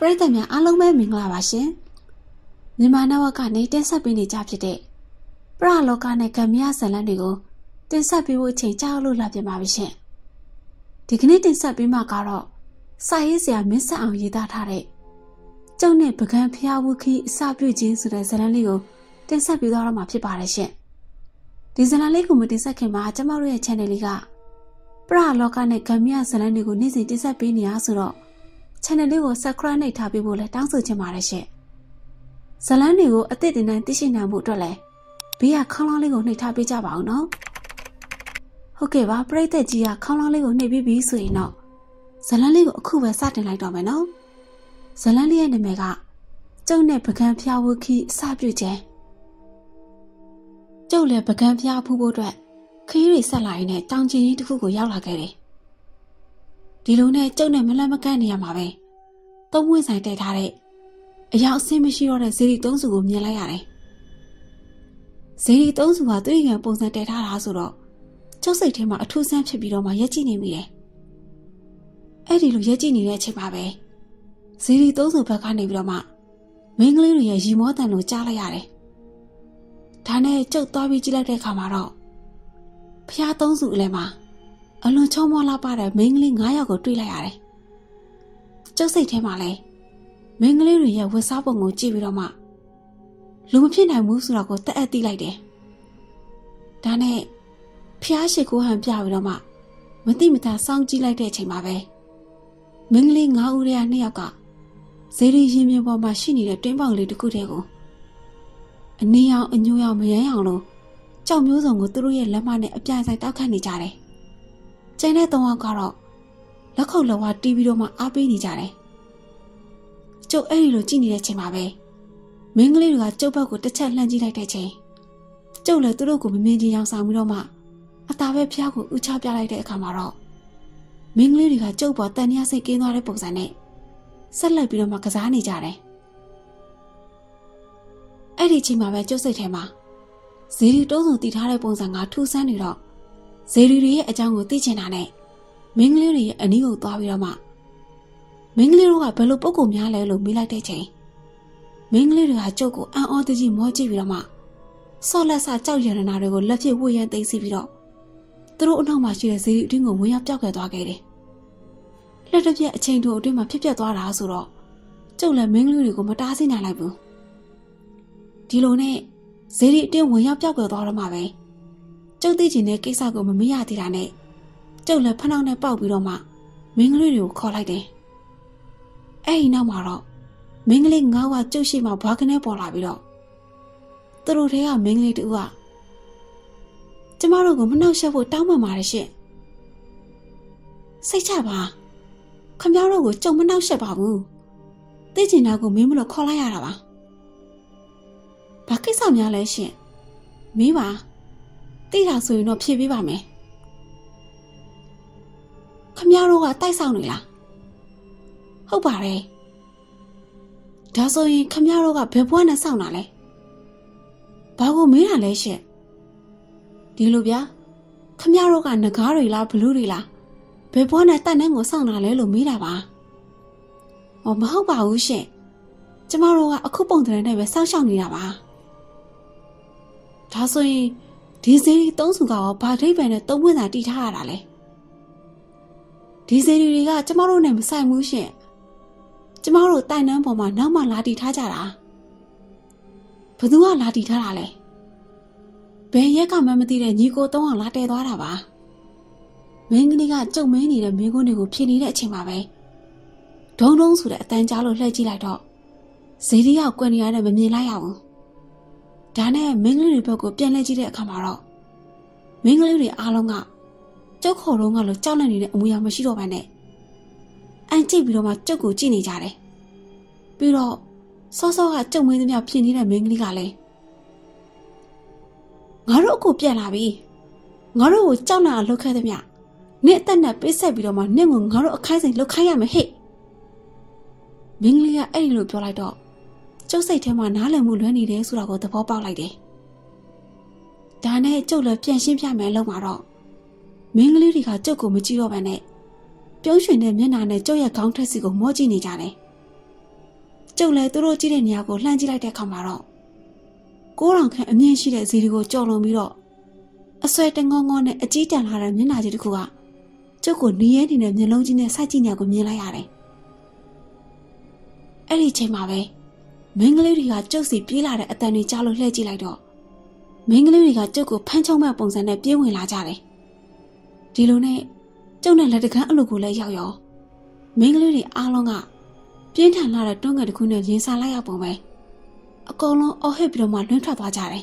ရိသတ်များအားလုံးပဲမင်္ဂလာပါရှင်မြန်မာနိုင်ငံကနေတင်ဆက်ပေးနေကြဖြစ်တဲ့ပရလောကနဲ့ဂမ်ဘီယာဇာတ်လမ်းတွေကိုတင်ဆက်ပေးဖို့အချိန်ကြာလို့လာပြန်ပါပြီရှင်ဒီကနေ့တင်ဆက်ပေးမှာကတော့စာရေးဆရာမင်းဆက်အောင်ရေးသားထားတဲ့ကျုပ်နဲ့ပကံဖျားဝုခီအစပြုခြင်းဆိုတဲ့ဇာတ်လမ်းလေးကိုတင်ဆက်ပေးသွားတော့မှာဖြစ်ပါတယ်ရှင်ဒီဇာတ်လမ်းလေးကိုမတင်ဆက်ခင်မှာကျမတို့ရဲ့ channel လေးကပရလောကနဲ့ဂမ်ဘီယာဇာတ်လမ်းတွေကိုနေ့စဉ်တင်ဆက်ပေးနေရဆိုတော့ channel လေးကို subscribe နှိပ်ထားပေးဖို့လည်းတောင်းဆိုချင်ပါတယ်ရှင်ဇာတ်လမ်းတွေကိုအသစ်တင်တိုင်းသိရှိနိုင်မှုအတွက်လည်းဘေးကခေါင်းလောင်းလေးကိုနှိပ်ထားပေးကြပါအောင်နော်ဟုတ်ကဲ့ပါပရိသတ်ကြီးကခေါင်းလောင်းလေးကိုနှိပ်ပြီးပြီဆိုရင်တော့ဇာတ်လမ်းလေးကိုအခုပဲစတင်လိုက်တော့မယ်နော်ဇာတ်လမ်းလေးရဲ့နာမည်ကကျုပ်နဲ့ပကံဖျားဝုခီအစပြုခြင်းကျုပ်လည်းပကံဖျားဖူးဖို့အတွက်ခရီးတွေဆက်လာရင်းနဲ့တောင်ကျင်းကြီးတစ်ခုကိုရောက်လာခဲ့တယ်ဒီလိုနဲ့ကျုပ်နဲ့မလန့်မကန့်နေရမှာပဲသုံးဝင်းဆိုင်တည်ထားတဲ့အရာအဆင်းမရှိတော့တဲ့ဇေဒီသုံးစုကိုမြင်လိုက်ရတယ်ဇေဒီသုံးစုကသူ့ရဲ့ပုံစံတည်ထားတာဆိုတော့ကျုပ်စိတ်ထဲမှာအထူးဆန်းဖြစ်ပြီးတော့မှရက်ကြည့်နေမိတယ်အဲ့ဒီလိုရက်ကြည့်နေတဲ့အချိန်မှာပဲဇေဒီသုံးစုဘက်ကနေပြီးတော့မှမိန်းကလေးတွေရဲ့ရီမောတန်ကိုကြားလိုက်ရတယ်ဒါနဲ့ကျုပ်သွားပြီးကြည့်လိုက်တဲ့အခါမှာတော့ဖျားသုံးစုအလဲမှာအလွန်ချောမောလာပါတဲ့မိန်းကလေး9ယောက်ကိုတွေ့လိုက်ရတယ်ကျုပ်စိတ်ထဲမှာလဲမိန်းကလေးတွေရဲ့ဝတ်စားပုံကိုကြည့်ပြီးတော့မှလူမဖြစ်နိုင်ဘူးဆိုတော့ကိုတက်အပ်သိလိုက်တယ်ဒါနဲ့ဖျားရှိခိုးဟန်ပြပြီးတော့မှမတိမတာစောင့်ကြည့်လိုက်တဲ့အချိန်မှာပဲမိန်းကလေး9ဦးထဲက2ယောက်ကဇေဒီရင်မြင်ပေါ်မှာရှိနေတဲ့တွင်းပေါင်လေးတစ်ခုတည်းကိုအနည်းအောင်အညို့အောင်မယမ်းအောင်လို့ကြောက်မျိုးစုံကိုသူတို့ရဲ့လက်မနဲ့အပြိုင်ဆိုင်တောက်ခတ်နေကြတယ်ကျန်တဲ့3ယောက်ကတော့လက်ခုပ်လက်ဝါးတီးပြီးတော့မှအားပေးနေကြတယ်ကျုပ်အဲ့ဒီလိုကြည့်နေတဲ့ချိန်မှာပဲမင်းကလေးတွေကကျုပ်ဘက်ကိုတစ်ချက်လှမ်းကြည့်လိုက်တဲ့ချိန်ကျုပ်လည်းသူတို့ကိုမမြင်ချင်အောင်ဆောင်ပြီးတော့မှအသာပဲဖျားကိုဥချပြလိုက်တဲ့အခါမှာတော့မင်းကလေးတွေကကျုပ်ပေါ်တန်တရားစိတ်ကင်းသွားတဲ့ပုံစံနဲ့ဆက်လက်ပြီးတော့မှကစားနေကြတယ်အဲ့ဒီချိန်မှာပဲကျုပ်စိတ်ထဲမှာဇေဒီတုံးစုံတည်ထားတဲ့ပုံစံကထူဆန်းနေတော့ဇေဒီတွေရဲ့အကြောင်းကိုသိချင်တာနဲ့မင်းကလေးတွေရဲ့အနီးကိုသွားပြီးတော့မှမင်းကလေးတို့ကဘယ်လိုပုံကိုများလဲလို့မေးလိုက်တဲ့ချိန်မင်းကလေးတွေကကျုပ်ကိုအံ့ဩတကြီးမောကြည့်ပြီးတော့မှဆော့လက်ဆကြောက်ရရနာတွေကိုလက်ဖြင့်ဝှေ့ရမ်းသိမ်းစီပြီးတော့သူတို့အနောက်မှာရှိတဲ့ဇေဒီအတွင်းကိုဝင်ရောက်ပြောက်ခဲ့သွားခဲ့တယ်လက်တစ်ပြက်အချိန်တိုအတွင်းမှာဖြစ်ပျက်သွားတာဆိုတော့ကျုပ်လည်းမင်းကလေးတွေကိုမတားဆီးနိုင်လိုက်ဘူးဒီလိုနဲ့ဇေဒီအတွင်းဝင်ရောက်ပြောက်ခဲ့သွားတော့မှပဲကျုပ်သိချင်တဲ့ကိစ္စကိုမမေ့ရသေးတာနဲ့ကျုပ်လည်းဖနှောက်နဲ့ပေါက်ပြီးတော့မှမင်းကလေးတွေကိုခေါ်လိုက်တယ်အဲ့ဒီနောက်မှာတော့မင်းကလေး9ကကျုပ်ရှိမှဘွားကနေပေါ်လာပြီးတော့သူတို့ထဲကမင်းကလေးတူကကျမတို့ကိုမနှောက်ယှက်ဖို့တောင်းပန်ပါတယ်ရှင်စိတ်ချပါခမည်းတော်ကိုကျုံမနှောက်ယှက်ပါဘူးသိချင်တာကိုမင်းမလို့ခေါ်လိုက်ရတာပါဘာကိစ္စများလဲရှင်မင်းပါသိတာဆိုရင်တော့ဖြေပေးပါမယ်ခမည်းတော်ကတိုက်ဆောင်နေလားဟုတ်ပါတယ်ဒါဆိုရင်ခမည်းတော်ကဘယ်ဘွားနဲ့စောင့်တာလဲဘာကိုမေးတာလဲရှင့်ဒီလိုဗျာခမည်းတော်ကငကားတွေလားဘလူးတွေလားဘယ်ဘွားနဲ့တက်နှန်းကိုစောင့်တာလဲလို့မေးတာပါဟောမဟုတ်ပါဘူးရှင့်ကျမတို့ကအခုပုံတရံနဲ့ပဲစောင့်ရှောက်နေတာပါဒါဆိုရင်ဒီဇေဒီသုံးစုကရောဘာဒိဗ္ဗံနဲ့သုံးဝင်းသာတီးထားရတာလဲဒီဇေဒီတွေကကျမတို့နဲ့မဆိုင်ဘူးရှင့်ကျမတို့တိုင်နှန်းပေါ်မှာနောက်မှလာတီထားကြတာဘသူကလာတီထားတာလဲဘယ်ရက်ကမှမသိတဲ့ညီကို3အောင်လာတဲသွားတာပါမင်းကလေးကကြုံမင်းနေတဲ့မင်းကုန်းတွေကိုဖြေနေတဲ့အချိန်မှာပဲဒုံဒုံဆိုတဲ့အတန်းကြားလို့လှည့်ကြည့်လိုက်တော့ဇေဒီကကွယ်နေရတဲ့မမြင်လိုက်ရဘူးဒါနဲ့မင်းကလေးတွေဘက်ကိုပြန်လှည့်ကြည့်တဲ့အခါမှာတော့မင်းကလေးတွေအားလုံးကကျုပ်ခေါ်တော့ကလို့ကြောက်လန့်နေတဲ့အမူအရာမရှိတော့ဘဲနဲ့အန်ကြည့်ပြီးတော့မှကျုပ်ကိုကြည့်နေကြတယ်ပြီးတော့စောစောကကျုပ်မင်းသမီးဖြစ်နေတဲ့မင်းကလေးကလည်းငါတို့အကိုပြန်လာပြီငါတို့ကိုကြောက်လန့်အောင်လှုပ်ခဲ့သည်မြနဲ့အသက်နဲ့ပေးဆက်ပြီးတော့မှနင့်ကိုငါတို့အခိုင်းစိန်လှုပ်ခိုင်းရမယ်ဟဲ့မင်းကလေးကအဲ့ဒီလိုပြောလိုက်တော့ကျုပ်စိတ်ထဲမှာနားလည်မှုလွဲနေတယ်ဆိုတာကိုသဘောပေါက်လိုက်တယ်ဒါနဲ့ကျုပ်လည်းပြန်ရှင်းပြမယ်လို့မှာတော့မင်းကလေးတွေကကျုပ်ကိုမကြည့်တော့ဘဲနဲ့ပြုံးရွှင်တဲ့မျက်နှာနဲ့ကျုပ်ရဲ့ခေါင်းထက်စီကိုမောကြည့်နေကြတယ်ကျုပ်လည်းသူတို့ကြည့်တဲ့နေရာကိုလှမ်းကြည့်လိုက်တဲ့အခါမှာတော့9,000ခန့်အမြင့်ရှိတဲ့ဇီဒီကိုကြော်လွန်ပြီးတော့အဆွဲတငေါငေါနဲ့အကြီးတန်းလာတဲ့မျက်နှာကြီးတစ်ခုကကျုပ်ကိုနီးရဲနေတဲ့မျက်လုံးကြီးနဲ့စိုက်ကြည့်နေကိုမြင်လိုက်ရတယ်။အဲ့ဒီချိန်မှာပဲမင်းကလေးတွေကကျုပ်စီပြေးလာတဲ့အတန်တွေကြားလို့လှည့်ကြည့်လိုက်တော့မင်းကလေးတွေကကျုပ်ကိုဖမ်းချုံမဲ့ပုံစံနဲ့ပြေးဝင်လာကြတယ်။ဒီလိုနဲ့ကျုပ်နဲ့လက်တကန်းအလုပ်ကိုလည်းရောက်ရောမင်းကလေးတွေအားလုံးကပြင်းထန်လာတဲ့တွန်းငယ်တစ်ခုနဲ့ရင်ဆိုင်လိုက်ရပုံပဲအကုန်လုံးအော်ဟစ်ပြီးတော့မှလွန်းထွက်သွားကြတယ်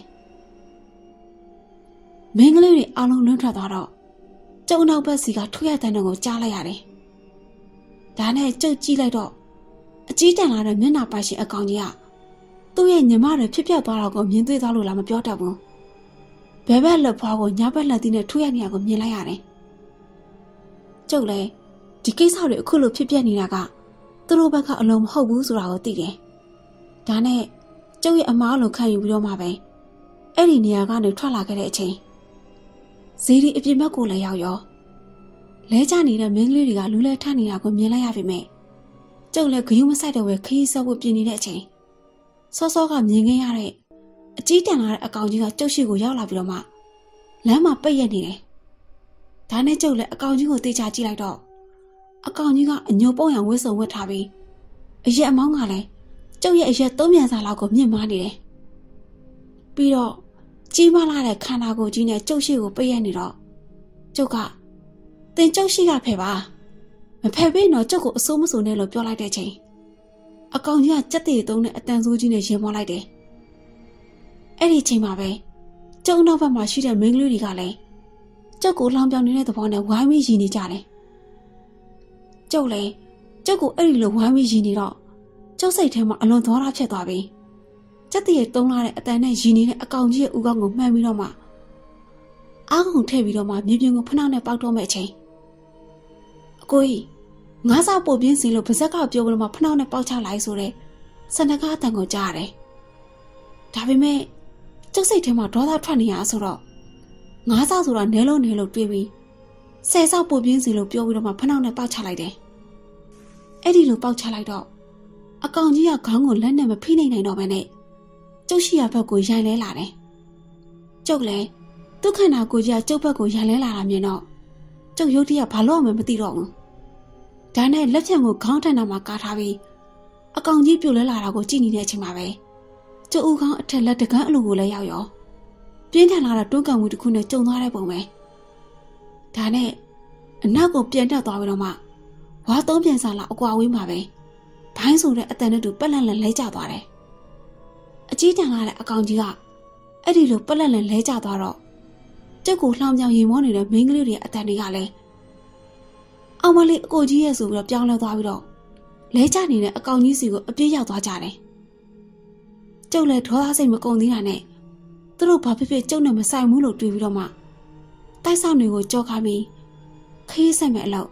မင်းကလေးတွေအားလုံးလွန်းထွက်သွားတော့ကျုပ်နောက်ဘက်စီကထွေးရတဲ့နှုတ်ကိုကြားလိုက်ရတယ်ဒါနဲ့ကျုပ်ကြည့်လိုက်တော့အကြီးတန်းလာတဲ့မျက်နှာပိုင်ရှင်အကောင်ကြီးကသူ့ရဲ့ညီမတွေဖြစ်ပြသွားတော့ကိုမြင်တွေ့သွားလို့လားမပြောတတ်ဘူးဘဲဘက်လက်ဖွားကိုညာဘက်လက်သီးနဲ့ထွေးရနေရကိုမြင်လိုက်ရတယ်ကျုပ်လည်းဒီကိစ္စတွေအခုလိုဖြစ်ပြနေတာကသူတို့ဘက်ကအလုံးမဟုတ်ဘူးဆိုတာကိုသိတယ်ဒါနဲ့ကျုပ်ရဲ့အမားလိုခံယူပြီးတော့မှပဲအဲ့ဒီနေရာကနေထွက်လာခဲ့တဲ့အချိန်ဇီဒီအပြင်ဘက်ကိုလည်းရောက်ရောလဲကျနေတဲ့မင်းကလေးတွေကလူလဲထနေတာကိုမြင်လိုက်ရပြီမဲ့ကျုပ်လည်းဂယုမဆိုင်တော့ပဲခရီးဆော့ဖို့ပြင်နေတဲ့အချိန်စောစောကမြင်ခဲ့ရတဲ့အကြီးတန်းလာတဲ့အကောင်ကြီးကကျုပ်ရှိကိုရောက်လာပြီးတော့မှလမ်းမှာပိတ်ရက်နေတယ်ဒါနဲ့ကျုပ်လည်းအကောင်ကြီးကိုတေချာကြည့်လိုက်တော့အကောင်ကြီးကအညိုပုံရံဝစ်စုံဝတ်ထားပြီးအရက်အမောင်းကလည်းကျုပ်ရဲ့အရက်3မြန်စာလောက်ကိုမြင့်မားနေတယ်ပြီးတော့ကြီးမားလာတဲ့ခန္ဓာကိုယ်ကြီးနဲ့ကျုပ်ရှိကိုပိတ်ရနေတော့ကျုပ်ကတင်ကျုပ်ရှိကဖယ်ပါမဖယ်ပေးတော့ကျုပ်ကိုအစိုးမစိုးနဲ့လို့ပြောလိုက်တဲ့ချိန်အကောင်ကြီးကကြက်တည်သုံးတဲ့အတန်ဆိုးကြီးနဲ့ရင်မောလိုက်တယ်အဲ့ဒီချိန်မှာပဲကျုပ်နောက်ဘက်မှာရှိတဲ့မင်းကလေးတွေကလည်းကျုပ်ကိုလောင်ပြောင်နေတဲ့သဘောနဲ့ဝိုင်းပြီးရည်နေကြတယ်ကျုပ်လည်းကျုပ်ကိုအဲ့ဒီလိုဝိုင်းပြီးရည်နေတော့ကျုပ်စိတ်ထဲမှာအလွန်သောတာဖြစ်သွားပြီကြက်တည်းတုံးလာတဲ့အတန်နဲ့ရည်နေတဲ့အကောင်ကြီးရဲ့ဦးခေါင်းကိုမှန်ပြီးတော့မှအားကုန်ထည့်ပြီးတော့မှမြေပြင်ကိုဖနှောက်နဲ့ပေါက်တော့မဲ့အချိန်အကိုကြီးငါးစားပို့ပြင်းစီလို့ပါဇက်ကပြောပြီးတော့မှဖနှောက်နဲ့ပေါက်ချလိုက်ဆိုတဲ့စနကားအတန်ကိုကြားရတယ်ဒါပေမဲ့ကျုပ်စိတ်ထဲမှာဒေါသထွက်နေရဆိုတော့ငါးစားဆိုတာနဲလို့တွေးပြီးဆယ်ဆောက်ပို့ပြင်းစီလို့ပြောပြီးတော့မှဖနှောက်နဲ့ပေါက်ချလိုက်တယ်အဲ့ဒီလိုပေါက်ချလိုက်တော့အကောင်ကြီးကခေါင်းကိုလက်နဲ့မဖိနိုင်တော့ဘဲနဲ့ကျုပ်ရှိရဘက်ကိုရိုင်လဲလာတယ်ကျုပ်လည်းသူ့ခန္ဓာကိုယ်ကြီးကကျုပ်ဘက်ကိုရိုင်လဲလာတာမြင်တော့ကျုပ်ရုတ်တရက်ဘာလို့မှမသိတော့ဘူးဒါနဲ့လက်ဖြံကိုခေါင်းထန်တာမှာကာထားပြီးအကောင်ကြီးပြုတ်လဲလာတာကိုကြည့်နေတဲ့အချိန်မှာပဲကျုပ်ဦးခေါင်းအထက်လက်တကန်းအလိုကိုလည်းရောက်ရောပြင်းထန်လာတဲ့တွန်းကန်မှုတစ်ခုနဲ့ကြုံသွားတဲ့ပုံပဲဒါနဲ့အနောက်ကိုပြန်တက်သွားပြီးတော့မှဝါ3ပြန်စားလာအကွာဝေးမှာပဲဘိုင်းဆိုတဲ့အတန်နဲ့တူပက်လက်လက်လဲကျသွားတယ်အကြီးတန်းလာတဲ့အကောင်ကြီးကအဲ့ဒီလိုပက်လက်လက်လဲကျသွားတော့ကျုပ်ကိုလှောင်ပြောင်ရင်မောနေတဲ့မင်းကလေးတွေအတန်တွေကလည်းအောင်မလေးအကိုကြီးရဲ့ဆိုပြီးတော့ပြောင်းလဲသွားပြီးတော့လဲကျနေတဲ့အကောင်ကြီးစီကိုအပြေးရောက်သွားကြတယ်ကျုပ်လည်းဒေါသစိတ်မကုန်သေးတာနဲ့သူတို့ဘာဖြစ်ဖြစ်ကျုပ်နဲ့မဆိုင်ဘူးလို့တွေးပြီးတော့မှတိုက်ဆောင်တွေကိုကြောက်ခိုင်းပြီးခရီးဆက်မဲ့အလောက်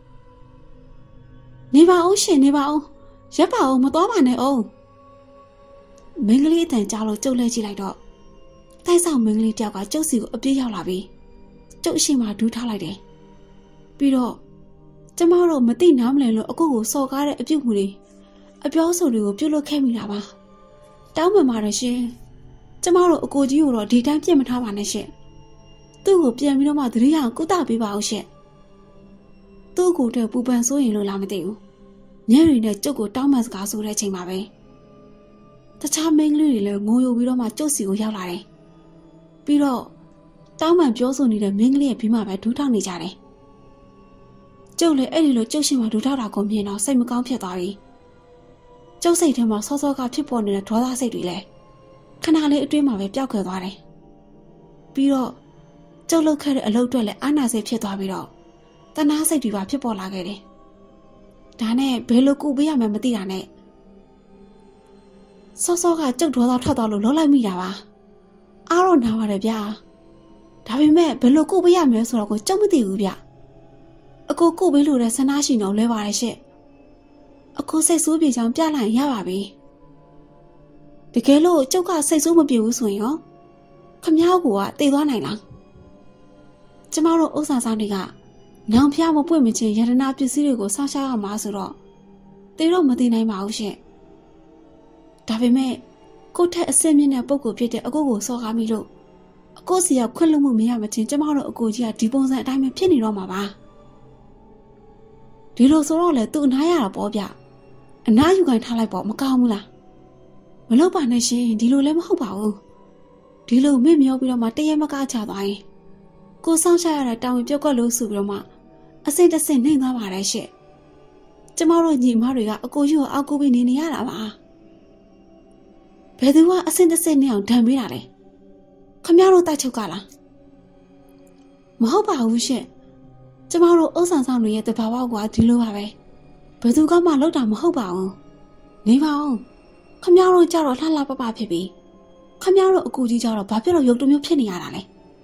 နေပါအောင်ရှင်နေပါအောင်ရပ်ပါအောင်မတော်ပါနဲ့အောင်မင်းကလေးအတန်ကြားလို့ကျုပ်လဲကြည့်လိုက်တော့တိုက်ဆောင်မင်းကလေးတယောက်ကကျုပ်စီကိုအပြေးရောက်လာပြီးကျုပ်အရှိမဒူးထားလိုက်တယ်ပြီးတော့ကျမတို့မသိနားမလည်လို့အကိုကိုစော်ကားတဲ့အပြုတ်မှုတွေအပြောဆိုတွေကိုပြုတ်လွတ်ခဲ့မိတာပါတောင်းပန်ပါတယ်ရှင်ကျမတို့အကိုကြီးကိုတော့ဒီတိုင်းပြစ်မထားပါနဲ့ရှင်သူ့ကိုပြန်ပြီးတော့မှသတိရအောင်ကုသပေးပါအောင်ရှင်သူ့ကိုယ်တည်းပူပန်ဆိုးရင်လို့လားမသိဘူးညရီနဲ့ကျုပ်ကိုတောင်းပန်စကားဆိုတဲ့အချိန်မှာပဲတခြားမင်းကလေးတွေလည်းငိုယိုပြီးတော့မှကျုပ်စီကိုရောက်လာတယ်ပြီးတော့တောင်းပန်ပြောဆိုနေတဲ့မင်းကလေးရဲ့ဘီမှာပဲဒူးထောက်နေကြတယ်ကျုပ်လည်းအဲ့ဒီလိုကျုပ်ရှင်မှာဒူးထောက်တာကိုမြင်တော့စိတ်မကောင်းဖြစ်သွားပြီကျုပ်စိတ်ထဲမှာစောစောကဖြစ်ပေါ်နေတဲ့ဒေါသစိတ်တွေလည်းခဏလေးအတွင်းမှာပဲပျောက်ခွယ်သွားတယ်ပြီးတော့ကျုပ်လုပ်ခဲ့တဲ့အလုပ်အတွက်လည်းအာနာစိတ်ဖြစ်သွားပြီးတော့တနာစိတ်တွေပါဖြစ်ပေါ်လာခဲ့တယ်ဒါနဲ့ဘယ်လိုကုပေးရမှန်းမသိတာနဲ့စောစောကကျုပ်ဒေါသထွက်သွားလို့လှုပ်လိုက်မိတာပါအားတော့နာပါတယ်ဗျာဒါပေမဲ့ဘယ်လိုကုပေးရမလဲဆိုတော့ကိုကျုပ်မသိဘူးဗျအကိုကုပေးလို့တဲ့ဆန္ဒရှိနေလဲပါတယ်ရှင့်အကိုစိတ်ဆိုးပြေချောင်းပြလိုက်ရပါပြီတကယ်လို့ကျုပ်ကစိတ်ဆိုးမပြေဘူးဆိုရင်ရောခမ ्या ကိုကတည်သွားနိုင်လားကျမတို့ဥစ္စာဆောင်တွေကနောင်ဖျားမပွင့်မချင်းယန္တနာပစ္စည်းတွေကိုစောင့်ရှောက်ရမှာဆိုတော့တေတော့မသိနိုင်ပါဘူးရှင့်ဒါပေမဲ့ကိုထက်အစင်းမြင့်တဲ့ပုဂ္ဂိုလ်ဖြစ်တဲ့အကိုကိုစော်ကားမိလို့အကိုစီကခွင့်လွှတ်မှုမရမချင်းကျမတို့အကိုကြီးကဒီပုံစံအတိုင်းပဲဖြစ်နေတော့မှာပါဒီလိုဆိုတော့လေသူအနားရတာပေါ့ဗျအနားယူခိုင်းထားလိုက်ပေါ့မကောင်းဘူးလားမလုပ်ပါနဲ့ရှင်ဒီလိုလည်းမဟုတ်ပါဘူးဒီလိုမေ့မျောပြီးတော့မှတရေမကားချသွားရင်ကိုစောင့်ချရတဲ့တောင်းဝင်ပြုတ်ကွက်လို့ဆိုပြီးတော့မှအစိမ့်တဆင့်နှိမ့်သွားပါတယ်ရှင့်ကျမတို့ညီမတွေကအကိုကြီးကိုအောက်ကိုပြီးနေရတာပါဘယ်သူကအစိမ့်တဆင့်နဲ့အောင်ဒဏ်ပေးတာလဲခမရတို့တိုက်ချုပ်ကလားမဟုတ်ပါဘူးရှင့်ကျမတို့ဥစ္စာဆောင်တွေရဲ့တဘာဝကဒီလိုပါပဲဘယ်သူကမှလောက်တာမဟုတ်ပါဘူးနေပါဦးခမရတို့ကြတော့လှလှပပဖြစ်ပြီးခမရတို့အကူကြီးကြတော့ဘာဖြစ်လို့ရုပ်တမျိုးဖြစ်နေရတာလဲ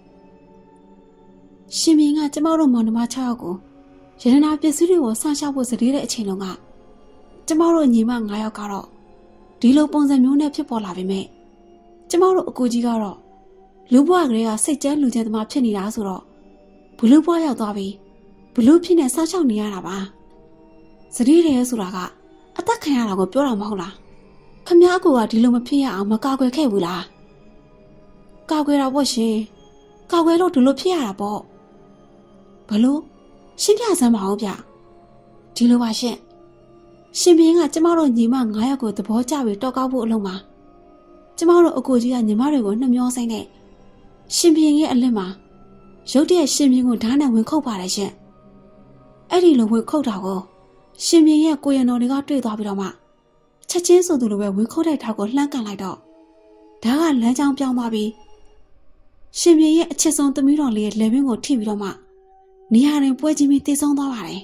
ရှင်မင်းကကျမတို့မောင်နှမ6ယောက်ကိုရတနာပစ္စည်းတွေကိုဆန့်ရှောက်ဖို့စတေးတဲ့အချိန်တုန်းကကျမတို့ညီမ9ယောက်ကတော့ဒီလိုပုံစံမျိုးနဲ့ဖြစ်ပေါ်လာပေမဲ့ကျမတို့အကူကြီးကတော့လူဘွားကလေးကစိတ်ကျဲလူကျဲသမားဖြစ်နေတာဆိုတော့ဘလူးဘွားရောက်သွားပြီးဘလူးဖြစ်နေဆောက်ရှောက်နေရတာပါစတေးတယ်ဆိုတာကအသက်ခံရတာကိုပြောတာမဟုတ်လားခမ ्या အကူကဒီလိုမဖြစ်ရအောင်မကာကွယ်ခဲ့ဘူးလားကာကွယ်တာပေါ့ရှင်ကာကွယ်လို့ဒီလိုဖြစ်ရတာပေါ့ဘလို့ရှင်းပြစမ်းပါဦးဗျဒီလိုပါရှင့်ရှင်ဘင်းကကျမတို့ညီမ9ယောက်ကိုသဘောကျပြီးတော့ကောက်ဖို့အလုံးမှာကျမတို့အကိုကြီးကညီမတွေကိုနှမျောဆိုင်နဲ့ရှင်ဘင်းရဲ့အလစ်မှာရုတ်တရက်ရှင်ဘင်းကိုဓာတ်နဲ့ဝင်ခုတ်ပါတယ်ရှင့်အဲ့ဒီလိုဝင်ခုတ်တာကိုရှင်ဘင်းရဲ့ကိုရံတော်တွေကတွေ့သွားပြီးတော့မှချက်ချင်းဆိုသူလိုပဲဝင်ခုတ်တဲ့ထောက်ကိုလှမ်းကန်လိုက်တော့ဓာတ်ကလမ်းကြောင်းပြောင်းသွားပြီးရှင်ဘင်းရဲ့အချစ်ဆုံးသမီးတော်လေးရဲ့လက်ဘင်းကိုထိပြီးတော့မှနေရာတွင်ပွဲချင်းပြီးတည်ဆုံးသွားပါတယ်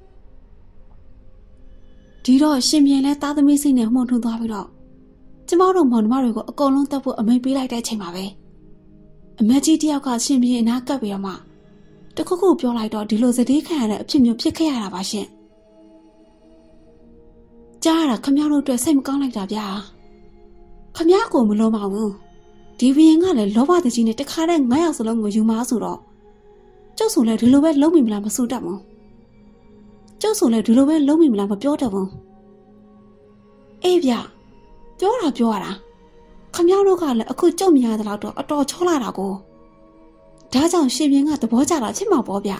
ဒီတော့ရှင်ပြန်လဲသားသမီးစိတ်နဲ့မှုန်ထွန်းသွားပြီးတော့ကျမတို့မောင်နှမတွေကိုအကုန်လုံးတက်ဖို့အမိန့်ပေးလိုက်တဲ့အချိန်မှာပဲအမကြီးတယောက်ကရှင်ပြန်အနားကပ်ပြီးတော့မှတခုခုပြောလိုက်တော့ဒီလိုစတေးခံရတဲ့အဖြစ်မျိုးဖြစ်ခဲ့ရတာပါရှင်ကြားရတာခမ ्या တို့အတွက်စိတ်မကောင်းလိုက်တာဗျာခမ ्या ကိုမလုံးပါဘူးဒီဘရင်ကလည်းလောဘတကြီးနဲ့တခါတည်း9ယောက်စလုံးကိုယူမားဆိုတော့ကျုပ်ဆိုလဲဒီလိုပဲလုံးမိမလားမဆိုတတ်ဘူးကျုပ်ဆိုလဲဒီလိုပဲလုံးမိမလားမပြောတတ်ဘူးအေးဗျပြောတာပြောရတာခမ ्या တို့ကလည်းအခုကျုပ်မြင်ရတဲ့လောက်တော့အတော်ချောလာတာကိုဒါကြောင့်ရှင်ပြင်းကသဘောကျတာဖြစ်မှာပေါ့ဗျ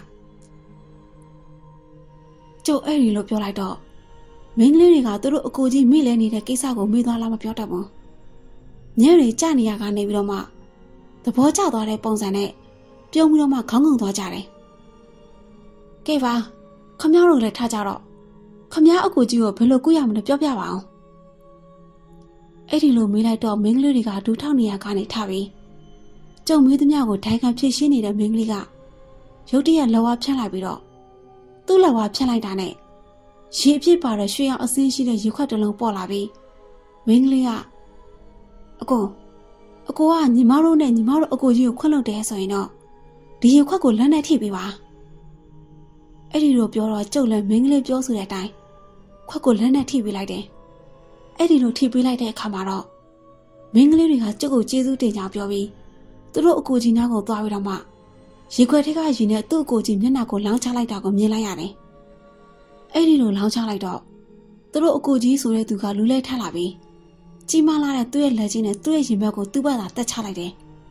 ကျုပ်အဲ့ဒီလိုပြောလိုက်တော့မင်းကလေးတွေကသူတို့အကိုကြီးမိလဲနေတဲ့ကိစ္စကိုမေးသွားလားမပြောတတ်ဘူးညနေကြနေရကနေပြီးတော့မှသဘောကျသွားတဲ့ပုံစံနဲ့ပြုံးပြီးတော့မှခေါင်းငုံသွားကြတယ်ကဲပါခမ ्या တို့လည်းထားကြတော့ခမ ्या အကူကြီးကိုဘယ်လိုကုရမလဲပြောပြပါအောင်အဲ့ဒီလိုမေးလိုက်တော့မင်းကလေးတွေကဒူထောက်နေရကနေထားပြီးကျုံမေးသမျှကိုဒိုင်ခံဖြည့်ရှင်းနေတဲ့မင်းကလေးကရုတ်တရက်လက်ဝါးဖြတ်လိုက်ပြီးတော့သူ့လက်ဝါးဖြတ်လိုက်တာနဲ့ရေအပြည့်ပါတဲ့ရွှေရောင်အစင်းရှိတဲ့ရေခွက်တစ်လုံးပေါ်လာပြီးမင်းကလေးကအကိုကညီမတို့နဲ့ညီမတို့အကိုကြီးကိုခွန့်လွတ်တယ်ဆိုရင်တော့ဒီရေခွက်ကိုလက်နဲ့ထိပ်ပေးပါအဲ့ဒီလိုပြောတော့ကျုပ်လည်းမင်းကလေးပြောဆိုတဲ့အတိုင်းခွက်ကိုလက်နဲ့ထိပ်ပေးလိုက်တယ်အဲ့ဒီလိုထိပ်ပေးလိုက်တဲ့အခါမှာတော့မင်းကလေးတွေကကျုပ်ကိုကျေးဇူးတင်ကြောင်းပြောပြီးသူတို့အကိုကြီးနားကိုသွားပြီးတော့မှရေခွက်ထက်ကရေနဲ့သူ့အကိုကြီးမျက်နှာကိုလောင်းချလိုက်တာကိုမြင်လိုက်ရတယ်အဲ့ဒီလိုလောင်းချလိုက်တော့သူတို့အကိုကြီးဆိုတဲ့သူကလူလဲထလာပြီးကြီးမားလာတဲ့သူ့ရဲ့လက်ကြီးနဲ့သူ့ရဲ့ရင်ဘတ်ကိုသူ့ဘက်သာတက်ချလိုက်တယ်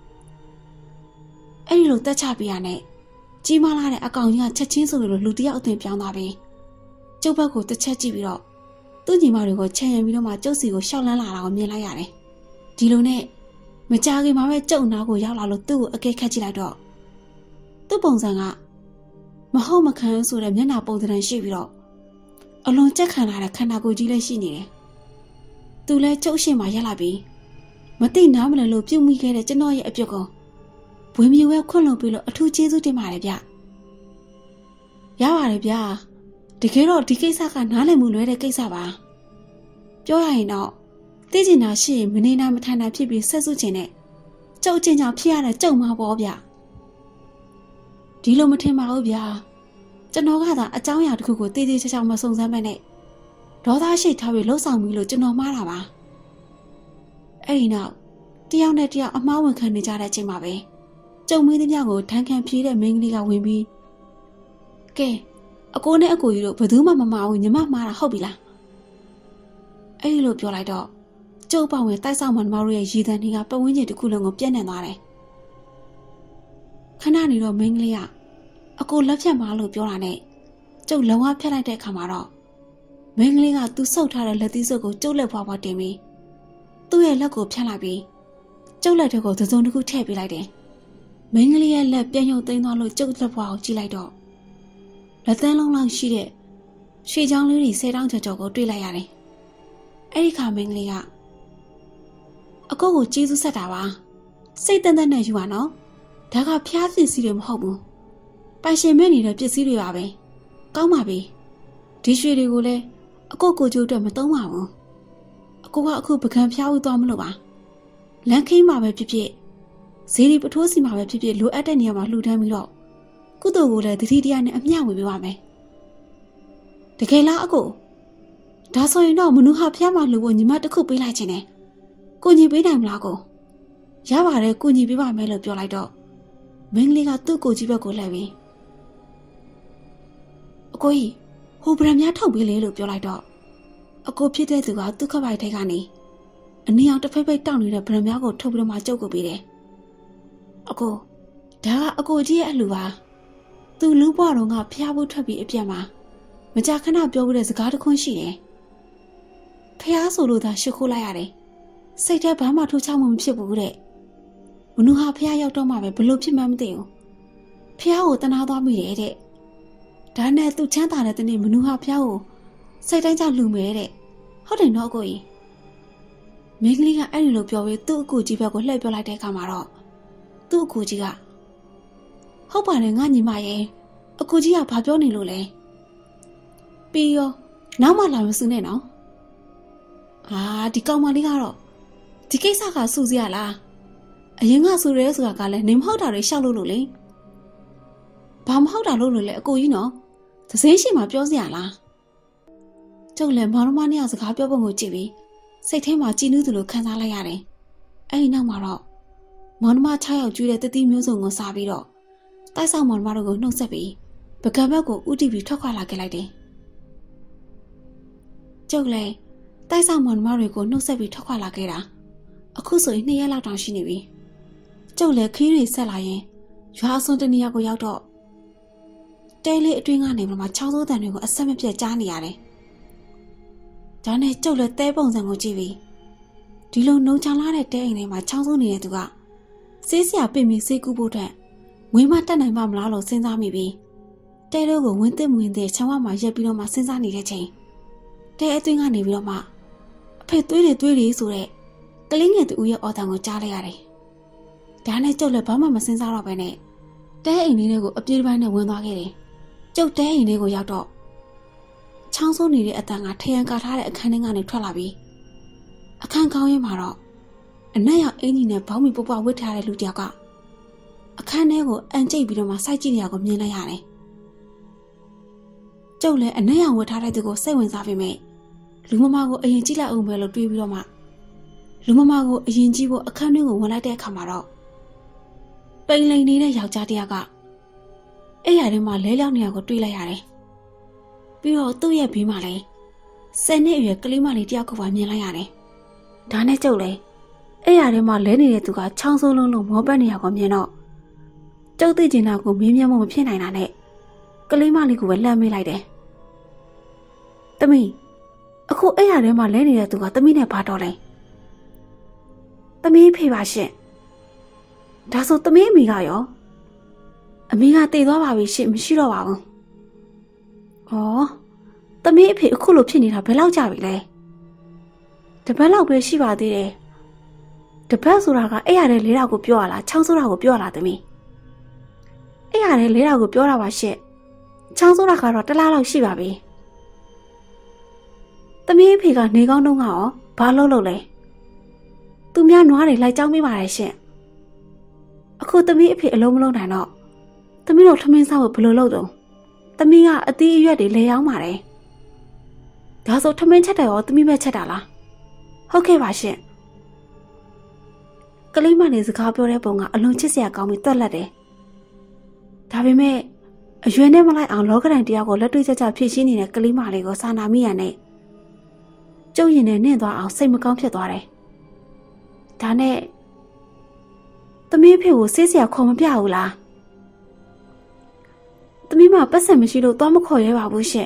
အဲ့ဒီလိုတက်ချပြရနဲ့ကြီးမားလာတဲ့အကောင်ကြီးကချက်ချင်းဆိုလို့လူတယောက်အသွင်ပြောင်းသွားပြီးကျုပ်ဘက်ကိုတစ်ချက်ကြည့်ပြီးတော့သူ့ညီမတွေကိုချန်ရံပြီးတော့မှကျုပ်စီကိုရှောက်လန်းလာတာကိုမြင်လိုက်ရတယ်ဒီလိုနဲ့မကြခင်မှာပဲကျုပ်နားကိုရောက်လာလို့သူ့ကိုအကဲခတ်ကြည့်လိုက်တော့သူ့ပုံစံကမဟုတ်မခံဆိုတဲ့မျက်နှာပုံစံရှိပြီးတော့အလွန်ကြက်ခံလာတဲ့ခန္ဓာကိုယ်ကြီးလည်းရှိနေတယ်သူလည်းကျုပ်ရှိမှရက်လာပြီးမသိနားမလည်လို့ပြုတ်မိခဲ့တဲ့ကျွန်တော်ရဲ့အပြုတ်ကိုဘွေမြေဝဲခွန့်လွန်ပြီးလို့အထူးကျေးဇူးတင်ပါတယ်ဗျရပါတယ်ဗျတကယ်တော့ဒီကိစ္စကနားလည်မှုလွဲတဲ့ကိစ္စပါပြောရရင်တော့သိကျင်တာရှိရင်မနေနာမထိုင်တာဖြစ်ပြီးဆက်စုချင်တဲ့ကျုပ်ချင်းကြောင့်ဖြစ်ရတဲ့ကြုံမှာပေါ့ဗျဒီလိုမထင်ပါဘူးဗျကျွန်တော်ကသာအကြောင်းအရာတစ်ခုကိုတည်တည်ချာချာမစုံစမ်းမနဲ့ဒေါသရှိထားပြီးလှုပ်ဆောင်ပြီးလို့ကျွန်တော်မှားတာပါအဲ့ဒီနောက်တယောက်နဲ့တယောက်အမှားဝင်ခံနေကြတဲ့အချိန်မှာပဲကျုံမင်းသမျှကိုထန်းခံပြေးတဲ့မင်းကလေးကဝင်ပြီးကဲအကိုနဲ့အကိုကြီးတို့ဘယ်သူမှမမှားဘူးညီမမှားတာဟုတ်ပြီလားအဲ့ဒီလိုပြောလိုက်တော့ကျုပ်ပေါ့ဝင်တိုက်ဆောင်မှန်မတို့ရဲ့ရည်တန်းတွေကပတ်ဝန်းကျင်တစ်ခုလုံးကိုပြန့်နှံ့သွားတယ်ခဏနေတော့မင်းကလေးကအကိုလက်ဖြတ်မလို့ပြောတာနဲ့ကျုပ်လုံးဝဖြတ်လိုက်တဲ့အခါမှာတော့မင်းကလေးကသူ့ဆုပ်ထားတဲ့လက်သီးစွပ်ကိုကျုပ်လက်ဖွားဖွားတင်ပြီးသူ့ရဲ့လက်ကိုဖြတ်လိုက်ပြီးကျုပ်လက်ထဲကိုသုံးတစ်ခုထည့်ပေးလိုက်တယ်မင်းကလေးရဲ့လက်ပြန်ရုပ်သိမ်းသွားလို့ကျုပ်လက်ဖွားကိုကြည့်လိုက်တော့လက်သန်းလုံးလောက်ရှိတဲ့ရွှေချောင်းလေးတွေ10တောင်းကျော်ကိုတွေ့လိုက်ရတယ်အဲ့ဒီခါမင်းကလေးကအကိုကိုကျေးဇူးဆက်တာပါစိတ်တန်တန်နဲ့ယူပါနော်ဒါကဖျားပစ္စည်းတွေမဟုတ်ဘူးပိုင်ရှင်မဲ့နေတဲ့ပစ္စည်းတွေပါပဲကောင်းပါပြီဒီရွှေတွေကိုလည်းအကိုကိုကျိုးအတွက်မသုံးပါဘူးအကိုကအခုပကံဖျားဦးသွားမလို့ပါလမ်းခင်းမှာပဲဖြစ်ဖြစ်ဈေးဒီပထိုးစီမှာပဲဖြစ်ဖြစ်လိုအပ်တဲ့နေရာမှာလှူဒန်းပြီးတော့ကုသိုလ်ကိုလည်းတတိတရားနဲ့အမျှဝေပေးပါမယ်တကယ်လားအကိုဒါဆိုရင်တော့မနူဟာဖျားမှာလှူဖို့ညီမတစ်ခုပေးလိုက်ခြင်းနဲ့ကိုညီပေးနိုင်မလားကိုရပါတယ်ကိုညီပေးပါမယ်လို့ပြောလိုက်တော့မင်းကလေးကသူ့ကိုကြီးဘက်ကိုလှည့်ပြီးအကိုကြီးဟိုဗရမ်များထုတ်ပေးလေလို့ပြောလိုက်တော့အကိုဖြစ်တဲ့သူကသူ့ခပိုက်ထဲကနေအနီအောင်တစ်ဖက်ဖက်တောက်နေတဲ့ဗရမ်များကိုထုတ်ပြီးတော့မှကျုပ်ကိုပေးတယ်အကိုဒါကအကိုကြီးရဲ့အလှူပါသူလူ့ဘွားတော်ကဖျားဖို့ထွက်ပြီးအပြက်မှာမကြာခဏပြောခဲ့တဲ့စကားတစ်ခွန်းရှိတယ်ဖျားဆိုလို့သာရှ िख ိုးလိုက်ရတယ်စိတ်ထဲဘာမှထိုးချမှုမဖြစ်ဘူးတဲ့မနူဟာဖျားရောက်တော့မှပဲဘလို့ဖြစ်မှန်းမသိဘူးဖျားကိုတနာသွားမိတယ်တဲ့ဒါနဲ့သူချမ်းသာတဲ့တနေ့မနူဟာဖျားကိုစိတ်တိုင်းကျလူမယ်တဲ့ဟုတ်တယ်နော်ကိုကြီးမင်းကလေးကအဲ့ဒီလိုပြောပြီးသူ့အကူကြီးဘက်ကိုလှည့်ပြောလိုက်တဲ့အခါမှာတော့သူ့အကူကြီးကဟုတ်ပါတယ်ငါညီမရဲ့အကူကြီးကဘာပြောနေလို့လဲပြီးရောနောက်မှလာမစူးနဲ့နော်ဒီကောင်မလေးကတော့ဒီကိစ္စကစူးစရလားအရင်ကစူးရဲဆိုတာကလည်းနေမဟုတ်တာတွေရှောက်လို့လေဘာမဟုတ်တာလို့လဲအကိုကြီးနော်သစင်းရှိမှပြောစရာလားကျုပ်လည်းမောင်နှမနှစ်ယောက်စကားပြောပုံကိုကြည့်ပြီးစိတ်ထဲမှာကြည်နူးသလိုခံစားလိုက်ရတယ်အဲ့ဒီနောက်မှာတော့မောင်နှမ6ယောက်ကျွေးတဲ့တတိမျိုးစုံကိုစားပြီးတော့တိုက်ဆောင်မောင်နှမတို့ကိုနှုတ်ဆက်ပြီးပကံဘက်ကိုဥတီပြီးထွက်ခွာလာခဲ့လိုက်တယ်ကျုပ်လည်းတိုက်ဆောင်မောင်နှမတွေကိုနှုတ်ဆက်ပြီးထွက်ခွာလာခဲ့တာအခုဆိုရင်2ရက်လောက်တောင်ရှိနေပြီကျုပ်လည်းခီးတွေဆက်လာရင်ရွာအစွန်တနေရာကိုရောက်တော့တဲလေးအတွင်းကနေမှချောင်းစိုးတန်တွေကိုအဆက်မပြတ်ကြားနေရတယ်ဒါနဲ့ကျုပ်လည်းတဲပုံစံကိုကြည့်ပြီးဒီလိုနှုံချလာတဲ့တဲအိမ်ထဲမှာချောင်းစိုးနေတဲ့သူကစေးစရာပြင်ပြီးစေးကူးဖို့အတွက်ဝင်းမတက်နိုင်မှမလားလို့စဉ်းစားမိပြီးတဲတို့ကိုဝင်းသစ်ဝင်တဲ့ချောင်းဝမှာရက်ပြီးတော့မှစဉ်းစားနေတဲ့ချိန်တဲအတွင်းကနေပြီးတော့မှအဖေသွေးတွေဆိုတဲ့ကလေးငယ်တူရဲ့အော်တန်ကိုကြားလိုက်ရတယ်ဒါနဲ့ကျုပ်လည်းဘာမှမစဉ်းစားတော့ပဲနဲ့တဲအိမ်လေးတွေကိုအပြေးတစ်ပိုင်းနဲ့ဝင်သွားခဲ့တယ်ကျုပ်တဲအိမ်လေးကိုရောက်တော့ချောင်းဆိုးနေတဲ့အတန်ကထရန်ကာထားတဲ့အခန်းထဲကနေထွက်လာပြီးအခန်းကောင်းရင်းမှာတော့အနက်ရောက်အင်ကြီးနဲ့ဘောင်းမီပုပဝတ်ထားတဲ့လူတစ်ယောက်ကအခန်းထဲကိုအန်ကျိတ်ပြီးတော့မှစိုက်ကြည့်နေရကိုမြင်လိုက်ရတယ်ကျုပ်လည်းအနက်ရောက်ဝတ်ထားတဲ့သူကိုစိတ်ဝင်စားပေမဲ့လူမမကိုအရင်ကြည့်လိုက်အောင်ပဲလို့တွေးပြီးတော့မှလူမမကိုအရင်ကြည့်ဖို့အခန်းထဲကိုဝင်လိုက်တဲ့အခါမှာတော့ပိန်လိန်နေတဲ့ယောက်ျားတစ်ယောက်ကအဲ့ရထဲမှာလဲလျောက်နေရကိုတွေးလိုက်ရတယ်ပြီးတော့သူ့ရဲ့ဘေးမှာလည်း10နှစ်အရွယ်ကလေးမလေးတစ်ယောက်ကိုပါမြင်လိုက်ရတယ်ဒါနဲ့ကျုပ်လည်းအဲ့ရထဲမှာလဲနေတဲ့သူကချောင်းစိုးလုံးလုံးမောပတ်နေရကိုမြင်တော့ကျုပ်သိကျင်တာကိုမင်းမြတ်မဖြစ်နိုင်တာနဲ့ကလေးမလေးကိုပဲလှမ်းမေးလိုက်တယ်။သမီးအခုအဲ့ရထဲမှာလဲနေတဲ့သူကသမီးနဲ့ဘာတော့လဲ။သမီးဖေပါရှင့်။ဒါဆိုသမီးအမေကရောအမေကတည်သွားပါပြီရှင့်မရှိတော့ပါဘူး။သမီးအဖေအခုလိုဖြစ်နေတာဘယ်လောက်ကြာပြီလဲ။တစ်ပတ်လောက်ပဲရှိပါသေးတယ်။တစ်ပတ်ဆိုတာကအဲ့ရထဲလဲတာကိုပြောရလားချောင်းဆိုတာကိုပြောရလားသမီး။အဲ့ရထဲလဲတာကိုပြောတာပါရှင့်။ချောင်းဆိုတာကတော့တစ်လားလောက်ရှိပါပြီ။သမီးအဖေကနေကောင်းတော့ကရောဘာလုပ်လဲ။သူများနွားတွေလိုက်ကြောင်းပေးပါတယ်ရှင့်။အခုသမီးအဖေအလုံးမလုံးနိုင်တော့သမီးတို့ထမင်းစားဖို့ဘယ်လိုလုပ်တော့သမီးကအသီးအရွက်တွေလဲရောင်းပါတယ်။ဒါဆိုထမင်းချက်တယ်ရောသမီးပဲချက်တာလား။ဟုတ်ကဲ့ပါရှင့်။ကလေးမလေးစကားပြောတဲ့ပုံကအလွန်ချစ်စရာကောင်းပြီးတွက်လက်တယ်။ဒါပေမဲ့အရွယ်နဲ့မလိုက်အောင်လောကဒဏ်တရားကိုလက်တွေ့ကျကျဖြည့်ရှင်းနေတဲ့ကလေးမလေးကိုစာနာမိရနဲ့ကျုပ်ရင်နဲ့နှင့်သွားအောင်စိတ်မကောင်းဖြစ်သွားတယ်ဒါနဲ့သမီးဖေကိုဆေးဆရာခေါ်မပြဘူးလားသမီးမပတ်စံမရှိလို့သွားမခေါ်ရဲပါဘူးရှင့်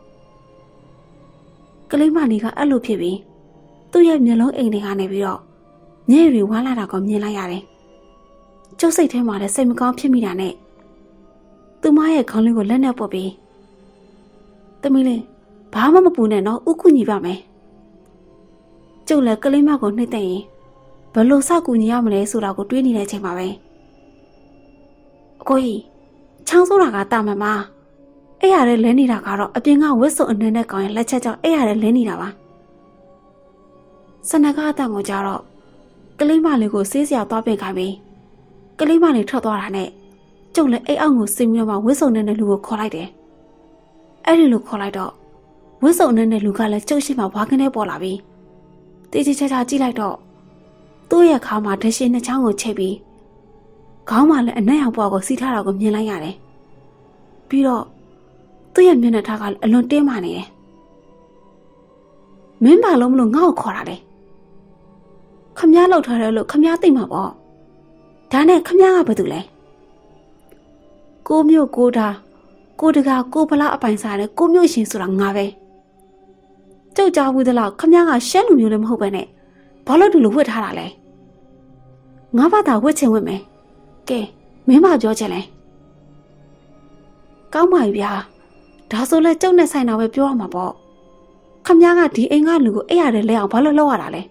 ကလေးမလေးကအဲ့လိုဖြစ်ပြီးသူ့ရဲ့မျက်လုံးအိမ်တွေကနေပြီးတော့ညဲ့ရီဝါလာတာကိုမြင်လိုက်ရတယ်ကျုပ်စိတ်ထဲမှာလည်းစိတ်မကောင်းဖြစ်မိတာနဲ့သူမရဲ့ခေါင်းလေးကိုလက်နဲ့ပုတ်ပြီးသမီးလေးဘာမှမပူနဲ့နော်ဥကူညီပါမယ်ကျုပ်လည်းကလေးမကိုနှိမ့်သိမ့်ရင်ဘလို့စောက်ကူညီရမလဲဆိုတာကိုတွေးနေတဲ့အချိန်မှာပဲအကိုကြီးချောင်းဆိုးတာကတာမမအဲ့ရတဲ့လဲနေတာကတော့အပြင်ကဝစ်စုံအနှဲနဲ့ကောင်းရင်လက်ချက်ကြောင့်အဲ့ရတဲ့လဲနေတာပါစနကအတန်ကိုကြတော့ကလေးမလေးကိုဆေးစရာသွားပင်ခိုင်းပြီးကလေးမလေးထွက်သွားတာနဲ့ကျုပ်လည်းအိတ်အောက်ကိုဆင်းပြီးတော့မှဝစ်စုံနဲ့လူကိုခေါ်လိုက်တယ်အဲ့ဒီလိုခေါ်လိုက်တော့ဝစ်စုံနဲ့လူကလည်းကျုပ်ရှိမှဝါခနဲ့ပေါ်လာပြီးတေးချာချာကြည့်လိုက်တော့သူ့ရဲ့ခါမှာဓာတ်ရှင်နှစ်ချောင်းကိုချိတ်ပြီးခေါင်းမှာလည်းအနက်ရောင်ပွားကိုစီးထားတာကိုမြင်လိုက်ရတယ်ပြီးတော့သူ့ရဲ့မျက်နှာထားကလည်းအလွန်တင်းမာနေတယ်မင်းဘာလို့မလို့ငါ့ကိုခေါ်တာလဲခမည်းလောက်ထားတယ်လို့ခမည်းသိမှာပေါ့ဒါနဲ့ခမည်းကဘာတူလဲကိုမျိုးကိုတာကိုတကာကိုဖလားအပိုင်စားတယ်ကိုမျိုးရှင်ဆိုတာငါပဲကြောက်ကြဘူးသလားခမည်းကရှက်လူမျိုးလည်းမဟုတ်ပဲနဲ့ဘာလို့ဒီလိုဝှက်ထားတာလဲငါဘာသာဝှက်ချင်ဝှက်မယ်ကဲမင်းမပြောချင်လဲကောင်းပါပြီဗျာဒါဆိုလဲကျုပ်နဲ့ဆိုင်တာပဲပြောရမှာပေါ့ခမည်းကဒီအိမ်ကလူကိုအဲ့ရတယ်လဲအောင်ဘာလို့လုပ်ရတာလဲ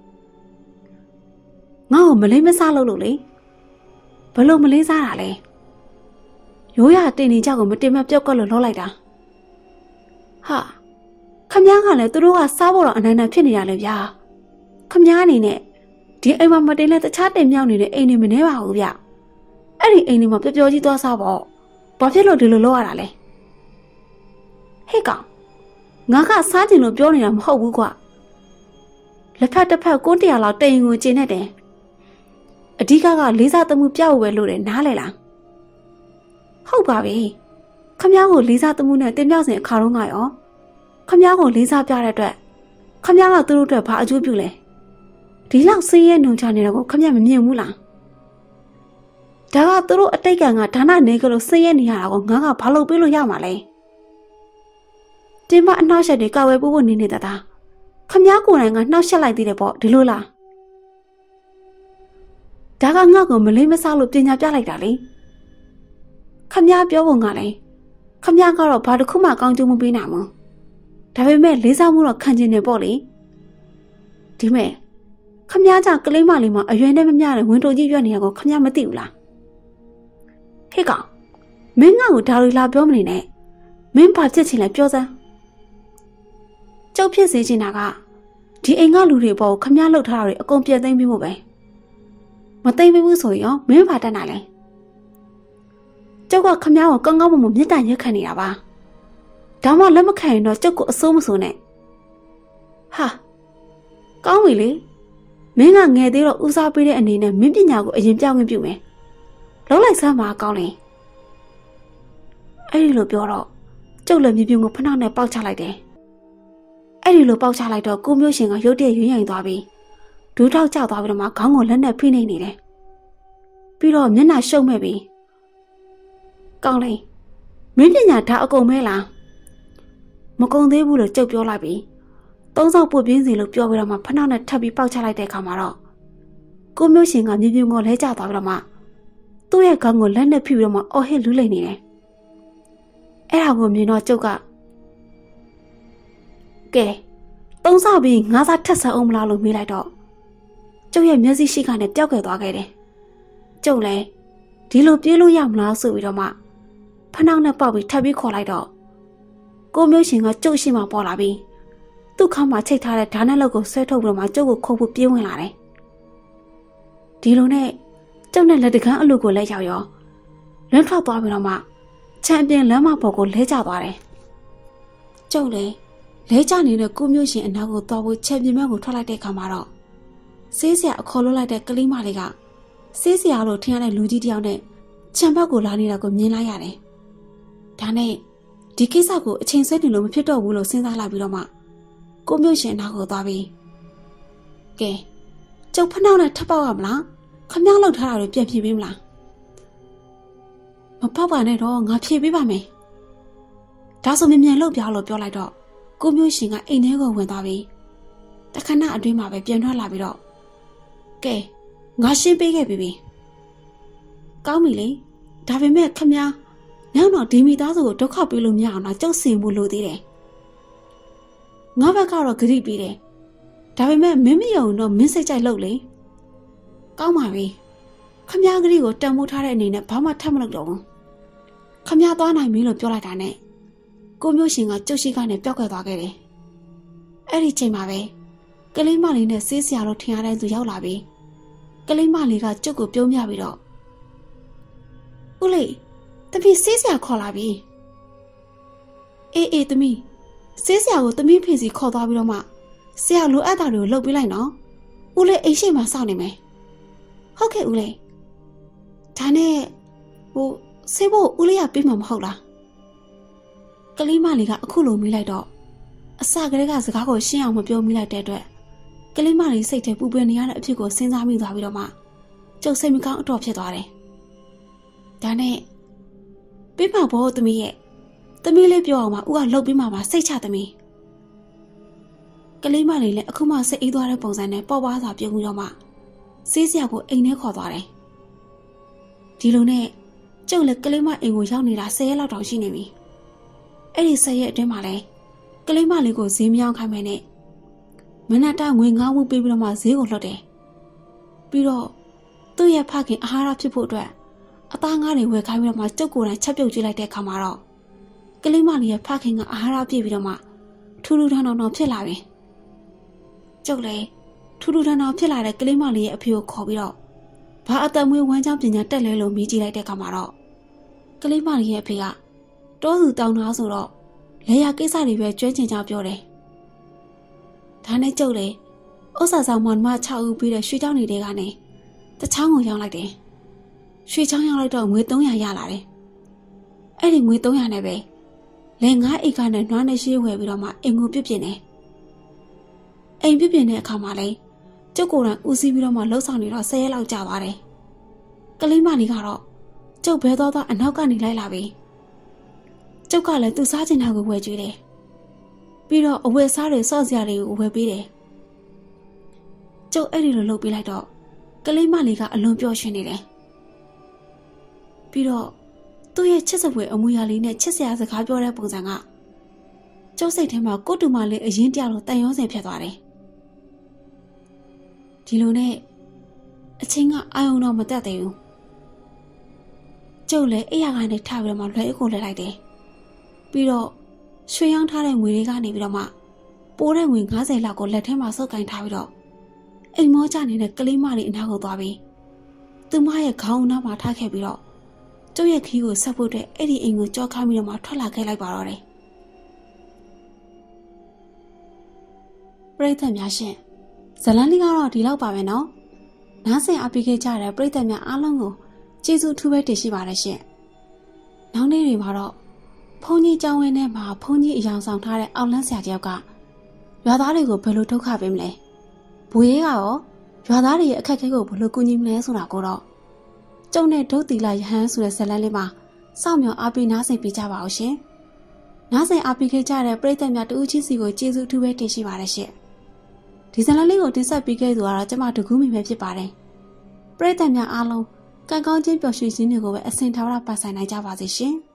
ငါ့ကိုမလေးမစားလို့လေဘလို့မလေးစားတာလဲရိုးရတင်နေကြကိုမတင်မပြော့ကွက်လို့လောလိုက်တာဟာခမည်းကလည်းသူတို့ကစားဖို့တော့အနိုင်နိုင်ဖြစ်နေရလေဗျာခမည်းအနေနဲ့ဒီအိမ်မှာမတင်လဲတခြားတင်မြောက်နေတဲ့အိမ်တွေမနေပါဘူးဗျအဲ့ဒီအိမ်တွေမှာပျော်ပျော်ကြီးသွားစားပေါ့ဘာဖြစ်လို့ဒီလိုလုပ်ရတာလဲဟဲ့ကောင်ငါကစားကျင်လို့ပြောနေတာမဟုတ်ဘူးကွာလက်ဖက်တစ်ဖက်ကို100လောက်တိမ်ကိုကျင်နေတယ်အဓိကလေးစားသမှုပြဖို့ပဲလို့တယ်နားလဲလားဟုတ်ပါပြီခမည်းကိုလေးစားသမှုနဲ့တင်မြောက်စဉ်အခါတော့ငါရောခမည်းကိုလေးစားပြတဲ့အတွက်ခမည်းကသူတို့အတွက်ဘာအကျိုးပြုလဲဒီလောက်ဆင်းရဲနှုံချနေတာကိုခမည်းမမြင်ဘူးလားဒါကသူတို့အတိတ်ကဒါနနေကလို့ဆင်းရဲနေရတာကိုငါကဘာလုပ်ပေးလို့ရမှာလဲတင်မအနှောက်အယှက်တွေကာဝယ်ဖို့နေနေတာခမည်းကိုယ်တိုင်ကနှောက်ယှက်လိုက်သေးတယ်ပေါ့ဒီလိုလားဒါကငါ့ကိုမလေးမစားလို့ပညာပြလိုက်တာလေခမည်းပြောဖို့ငါလဲခမည်းကတော့ဘာတစ်ခုမှကောင်းကျိုးမပေးနိုင်ဘူးဒါပေမဲ့လေးစားမှုတော့ခံကျင်နေပေါ့လေဒီမဲ့ခမည်းကြောင့်ကလေးမလေးမှာအရွယ်နဲ့မမျှတဲ့ဝင်တိုကြီးရွက်နေရကိုခမည်းမသိဘူးလားဟေ့ကောင်မင်းငါ့ကိုဒါလိုလာပြောမနေနဲ့မင်းဘာဖြစ်ချင်လဲပြောစမ်းကျုပ်ဖြစ်စေချင်တာကဒီအိမ်ကလူတွေပေါ်ခမည်းလှုပ်ထားတာတွေအကုန်ပြတ်သိမ်းပြီးဖို့ပဲမသိမ်းဘူးဆိုရင်မင်းဘာတတ်နိုင်လဲကျုပ်ကခမည်းကိုကောင်းကောင်းမွန်မွန်မြတ်တမ်းရက်ခံနေတာပါဒါမှလက်မခံရင်တော့ကျုပ်ကိုအစိုးမစိုးနဲ့ဟာကောင်းပြီလေမင်းကငယ်သေးတော့ဦးစားပေးတဲ့အနေနဲ့မင်းပညာကိုအရင်ပြဝင်ပြုမယ်လုံးလိုက်စမ်းပါကောင်းလေအဲ့ဒီလိုပြောတော့ကျုပ်လည်းမြေပြင်ကိုဖနှောက်နဲ့ပေါက်ချလိုက်တယ်အဲ့ဒီလိုပေါက်ချလိုက်တော့ကိုမျိုးရှင်ကရုတ်တရက်ရွံ့ရင်သွားပြီးဒူးထောက်ကျသွားပြီးတော့မှခေါင်းကိုလက်နဲ့ဖိနှိပ်နေတယ်ပြီးတော့မျက်နှာရှုပ်မဲ့ပြီးကောင်းလေမင်းပညာဒါအကုန်မဲလားမကုန်သေးဘူးလို့ကျုပ်ပြောလိုက်ပြီးသုံးဆောက်ပွတ်ပြင်းစီလို့ပြောပြီးတော့မှဖနှောက်နဲ့ထပ်ပြီးပေါက်ချလိုက်တဲ့အခါမှာတော့ကိုမျိုးရှင်ကမြေပြင်ကိုလဲကျသွားပြီးတော့မှသူ့ရဲ့ခေါင်းကိုလက်နဲ့ဖိပြီးတော့မှအော်ဟစ်လူးလိမ့်နေတယ်အဲ့ဒါကိုမြင်တော့ကျုပ်ကကဲသုံးဆောက်ပြီးငါးစားထက်ဆအောင်မလားလို့မေးလိုက်တော့ကျုပ်ရဲ့မျက်စိရှိကနေပျောက်ခဲ့သွားခဲ့တယ်ကျုပ်လည်းဒီလိုပြေးလို့ရမလားဆိုပြီးတော့မှဖနှောက်နဲ့ပေါက်ပြီးထပ်ပြီးခေါ်လိုက်တော့ကိုမျိုးရှင်ကကျုပ်ရှိမှပေါ်လာပြီးသူ့ခေါင်းမှာချိတ်ထားတဲ့ဓာတ်နဲ့လောက်ကိုဆွဲထုတ်ပြီးတော့မှကျုပ်ကိုခုတ်ဖို့ပြေးဝင်လာတယ်ဒီလိုနဲ့ကျုပ်နဲ့လက်တကန်းအလူကိုလဲရောက်ရောလွန်းထွက်သွားပြီးတော့မှချန်ပီယံလမ်းမပေါ်ကိုလဲကျသွားတယ်ကျုပ်လည်းလဲကျနေတဲ့ကိုမျိုးရှင်အနောက်ကိုသွားဖို့ချန်ပီယံကိုထွက်လိုက်တဲ့အခါမှာတော့ဆေးဆရာအခေါ်လွှတ်လိုက်တဲ့ကလေးမလေးကဆေးဆရာလို့ထင်ရတဲ့လူကြီးတယောက်နဲ့ခြံဘက်ကိုလာနေတာကိုမြင်လိုက်ရတယ်ဒါနဲ့ဒီကိစ္စကိုအချိန်ဆွဲနေလို့မဖြစ်တော့ဘူးလို့စဉ်းစားလိုက်ပြီးတော့မှကိုမျိုးရှင်နောက်ကိုသွားပြီးကဲကျုပ်ဖနှောက်နဲ့ထပ်ပေါက်ရမလားခမောက်လောက်ထားတာတွေပြန်ဖြေပေးမလားမပေါက်ပါနဲ့တော့ငါဖြေပေးပါမယ်ဒါဆိုမြန်လှုပ်ပြောလို့ပြောလိုက်တော့ကိုမျိုးရှင်ကအိမ်ထဲကိုဝင်သွားပြီးတခဏအတွင်းမှာပဲပြန်ထွက်လာပြီးတော့ကဲငါရှင်းပေးခဲ့ပြီကောင်းပြီလေဒါပေမဲ့ခမည်းနောက်တော့ဒီမိသားစုကိုဒုက္ခပေးလို့မရအောင်တော့ကြောက်စင်ဖို့လိုသေးတယ်ငါဘက်ကတော့ဂရိပေးတယ်ဒါပေမဲ့မင်းမယုံတော့မင်းစိတ်ကြိုက်လို့လေကောင်းပါပြီခမည်းဂရိကိုတန်ဖိုးထားတဲ့အနေနဲ့ဘာမှထပ်မလုပ်တော့ဘူးခမည်းသွားနိုင်ပြီလို့ပြောလိုက်တာနဲ့ကိုမျိုးရှင်ကကျုပ်ရှိကနေပျောက်ကွယ်သွားခဲ့တယ်အဲ့ဒီချိန်မှာပဲကလေးမလေးနဲ့ဆေးဆရာတို့ထင်ရတဲ့သူရောက်လာပြီးကလေးမလေးကကျုပ်ကိုပြုံးပြပြီးတော့ဦးလေးတမီးဆေးဆရာခေါ်လာပြီအေးတမီးဆေးဆရာကိုတမီးဖေစီခေါ်သွားပြီးတော့မှဆရာလိုအပ်တာတွေကိုလုပ်ပေးလိုက်နော်ဦးလေးအိမ်ရှိမှစောင့်နေမယ်ဟုတ်ကဲ့ဦးလေးဒါနဲ့ဆေးဖို့ဦးလေးကပြီးမှာမဟုတ်လားကလေးမလေးကအခုလိုမိလိုက်တော့အစကတည်းကစကားကိုရှင်းအောင်မပြောမိလိုက်တဲ့အတွက်ကလေးမလေးစိတ်ထဲပူပန်နေရတဲ့အဖြစ်ကိုစဉ်းစားမိသွားပြီးတော့မှကျုပ်စိတ်မကောင်းအတော်ဖြစ်သွားတယ်ဒါနဲ့ပြမဘောသမီးရဲ့သမီးလေးပြောအောင်ပါဦးကလှုပ်ပြီးမှစိတ်ချသမီးကလေးမလေးလည်းအခုမှစိတ်အေးသွားတဲ့ပုံစံနဲ့ပေါ့ပွားစွာပြုံးပြီးတော့မှဆေးဆရာကိုအိမ်ထဲခေါ်သွားတယ်ဒီလိုနဲ့ကျုပ်လည်းကလေးမအိမ်ကိုရောက်နေတာ10ရက်လောက်တောင်ရှိနေပြီအဲ့ဒီ10ရက်အတွင်းမှာလည်းကလေးမလေးကိုဈေးမရောက်ခိုင်းမယ်နဲ့မနက်ငွေ9မှုပေးပြီးတော့မှဈေးကိုလွှတ်တယ်ပြီးတော့သူ့ရဲ့ဖခင်အာဟာရဖြစ်ဖို့အတွက်အသားငါးတွေဝယ်ခိုင်းပြီးတော့မှကျုပ်ကိုယ်တိုင်ချက်ပြုတ်ကြည့်လိုက်တဲ့အခါမှာတော့ကလေးမလေးရဲ့ဖခင်ကအာဟာရပြည့်ပြီးတော့မှထူးထူးထန်ထန်ဖြစ်လာပြီကျုပ်လည်းထူးထူးထန်ထန်ဖြစ်လာတဲ့ကလေးမလေးရဲ့အဖေကိုခေါ်ပြီးတော့ဘာအသက်မွေးဝမ်းကြောင်းပညာတက်လဲလို့မြည်ကြည့်လိုက်တဲ့အခါမှာတော့ကလေးမလေးရဲ့အဖေကတောသူတောင်းသားဆိုတော့လေယာကိစ္စတွေပဲကျွမ်းကျင်ကြပြောတယ်ဒါနဲ့ကျုပ်လေဥစ္စာဆောင်မောင်မ6ဦးပြီးတဲ့ရွှေချောင်းတွေကနေတချောင်းကိုရောက်လိုက်တယ်ရွှေချောင်းရောက်လိုက်တော့ငွေ300ရလာတယ်အဲ့ဒီငွေ300နဲ့ပဲလယ်9အိတ်ကနဲ့နွားနဲ့ရှိဝယ်ပြီးတော့မှအိမ်ကိုပြုတ်ပြင်တယ်အိမ်ပြုတ်ပြင်တဲ့အခါမှာလေကျုပ်ကိုယ်တိုင်ဦးစီးပြီးတော့မှလှုပ်ဆောင်နေတော့10ရက်လောက်ကြာသွားတယ်ကလေးမလေးကတော့ကျုပ်ဘဲတော့အနောက်ကနေလိုက်လာပြီကျုပ်ကလည်းသူစားချင်တာကိုဝယ်ကြွေးတယ်ပြီးတော့အဝယ်စားတွေစော့စရာတွေကိုဝယ်ပေးတယ်ကျုပ်အဲ့ဒီလိုလုပ်ပေးလိုက်တော့ကလေးမလေးကအလွန်ပျော်ရွှင်နေတယ်ပြီးတော့သူ့ရဲ့ချစ်စပွဲအမူအရာလေးနဲ့ချစ်စရာစကားပြောတဲ့ပုံစံကကျုပ်စိတ်ထဲမှာကိုတူမလေးအရင်တရလို့တန်ရုံးစင်ဖြစ်သွားတယ်ဒီလိုနဲ့အချင်းကအာယုံတော့မတက်သေးဘူးကျုပ်လည်းအိယာကနေထပြီးတော့မှလွယ်အကိုလဲလိုက်တယ်ပြီးတော့ရွှေရောင်းထားတဲ့ငွေတွေကနေပြီးတော့မှပိုးတဲ့ငွေ90လောက်ကိုလက်ထဲမှာစုပ်ကင်ထားပြီးတော့အိမ်မောကျနေတဲ့ကလေးမလေးအနားကိုသွားပြီးသူမရဲ့ခေါင်းအနားမှာထားခဲ့ပြီးတော့ကျုပ်ရဲ့ခီးကိုဆက်ဖို့အတွက်အဲ့ဒီအိမ်ကိုကြောက်ခါပြီးတော့မှထွက်လာခဲ့လိုက်ပါတော့တယ်ပရိသတ်များရှင်ဇလန်းလေးကတော့ဒီလောက်ပါပဲနော်နားဆင်အားပေးခဲ့ကြတဲ့ပရိသတ်များအားလုံးကိုကျေးဇူးထူးပဲတင်ရှိပါတယ်ရှင်နောက်နေ့တွေမှာတော့ဖုန်းကြီးကျောင်းဝင်းထဲမှာဖုန်းကြီးအယောင်ဆောင်ထားတဲ့အောင်လန်းဆရာတယောက်ကရွာသားတွေကိုဘယ်လိုဒုက္ခပေးမလဲဘူရေးကရောရွာသားတွေရဲ့အခက်အခဲကိုဘယ်လိုကူညီမလဲဆိုတာကိုတော့ကျုံနဲ့ဒုတ်တီလာရဟန်းဆိုတဲ့ဇာတ်လမ်းလေးမှာစောင့်မျှော်အားပေးနားဆင်ပေးကြပါအောင်ရှင်နားဆင်အားပေးခဲ့ကြတဲ့ပရိသတ်များတဦးချင်းစီကိုကျေးဇူးထူးပဲတင်ရှိပါတယ်ရှင်ဒီဇာတ်လမ်းလေးကိုတင်ဆက်ပေးခဲ့သူကတော့ကျမဒဂူးမီပဲဖြစ်ပါတယ်ပရိသတ်များအားလုံးကံကောင်းခြင်းပျော်ရွှင်ခြင်းတွေကိုပဲအစဉ်ထားပါဆိုင်နိုင်ကြပါစေရှင်